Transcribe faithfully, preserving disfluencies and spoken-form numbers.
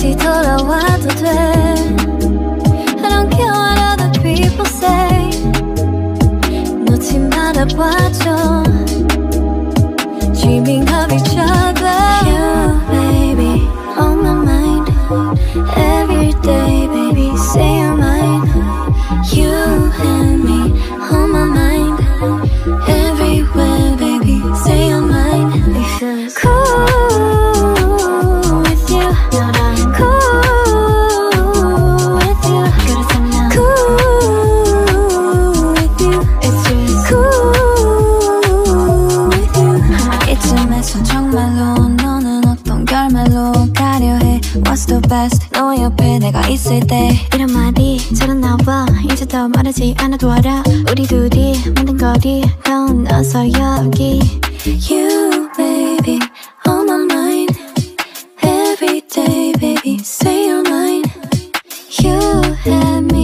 다시 돌아와도 돼. I don't care what other people say. 놓지 말아봐줘. Dreaming of each other. You baby on my mind. Every day baby say you're mine. You and me on my mind. Everywhere baby say you're mine. It feels cool with you. Cool with you. Cool with you. It's just cool with you. 이쯤에서 정말로 너는 어떤 결말로 가려 해. What's the best? 너 옆에 내가 있을 때 이런 말이 잘 안 나와. 이제 더 말하지 않아도 알아. 우리 둘이 만든 거리 넌 어서 여기. You baby on my mind. Every day baby say you're mine. You and me